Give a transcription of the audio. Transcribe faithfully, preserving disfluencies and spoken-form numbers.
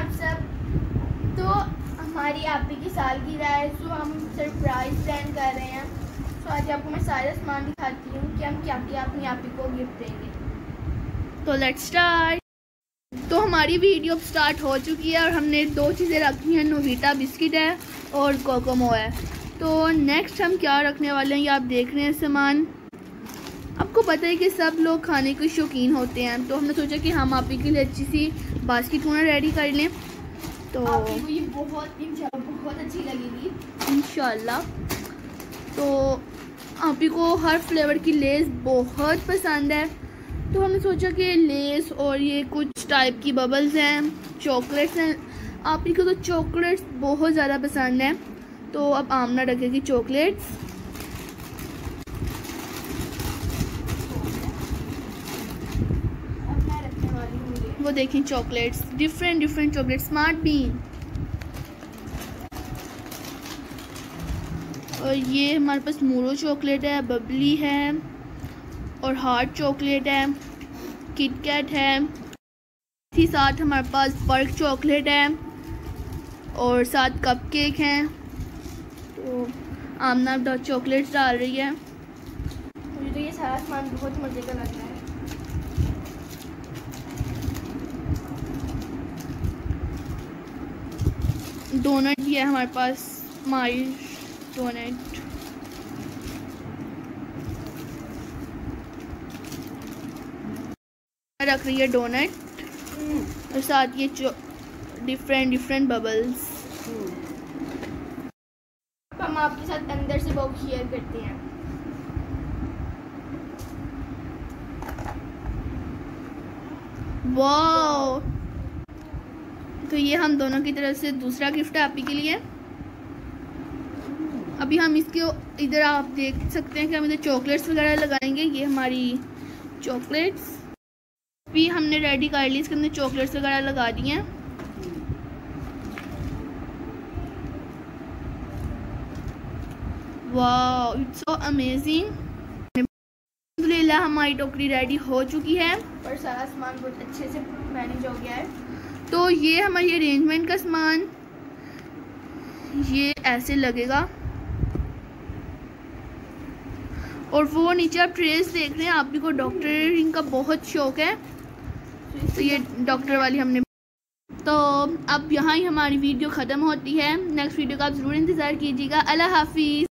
आप सब। तो हमारी आपी की सालगिरह है, तो हम सरप्राइज प्लान कर रहे हैं। तो आज आपको मैं सारा सामान दिखाती हूँ कि हम क्या क्या अपनी आपी को गिफ्ट देंगे। तो लेट्स स्टार्ट। तो हमारी वीडियो स्टार्ट हो चुकी है और हमने दो चीज़ें रखी हैं, नोविटा बिस्किट है और कोकोमो है। तो नेक्स्ट हम क्या रखने वाले हैं ये आप देख रहे हैं सामान। आपको पता है कि सब लोग खाने के शौकीन होते हैं, तो हमने सोचा कि हम आपी के लिए अच्छी सी बास्केट टूना रेडी कर लें। तो आपको ये बहुत इंशाल्लाह बहुत अच्छी लगेगी इंशाल्लाह। तो आपी को हर फ्लेवर की लेस बहुत पसंद है, तो हमने सोचा कि लेस और ये कुछ टाइप की बबल्स हैं, चॉकलेट्स हैं। आपी को तो चॉकलेट्स बहुत ज़्यादा पसंद है, तो अब आमना रखेगी चॉकलेट्स। वो देखें chocolates, different different chocolate, smart bean. और ये हमारे पास मूरो चॉकलेट है, बबली है और हार्ट चॉकलेट है, किटकैट है। इसी साथ हमारे पास पर्क चॉकलेट है और साथ कपकेक हैं। तो आमना चॉकलेट्स डाल रही है। मुझे तो ये सारा सामान बहुत मज़े का लग रहा है। डोनट भी है हमारे पास, माई डोनट। रख रही है डोनट और साथ ये डिफरेंट डिफरेंट बबल्स। हम आपके साथ अंदर से बहुत शेयर करते हैं। वाओ, तो ये हम दोनों की तरफ से दूसरा गिफ्ट है आपी के लिए। अभी हम इसके इधर आप देख सकते हैं कि हम इधर चॉकलेट्स वगैरह लगाएंगे। ये हमारी चॉकलेट्स भी हमने रेडी कर ली, इसके अंदर चॉकलेट्स वगैरह लगा दी हैं। Wow, it's so amazing. अल्हम्दुलिल्लाह हमारी टोकरी रेडी हो चुकी है और सारा सामान बहुत अच्छे से मैनेज हो गया है। तो ये हमारी अरेंजमेंट का सामान ये ऐसे लगेगा और वो नीचे आप ट्रेस देख रहे हैं। आप भी को डॉक्टरिंग का बहुत शौक है, तो ये डॉक्टर वाली हमने। तो अब यहाँ ही हमारी वीडियो ख़त्म होती है। नेक्स्ट वीडियो का आप ज़रूर इंतज़ार कीजिएगा। अल्लाह हाफिज़।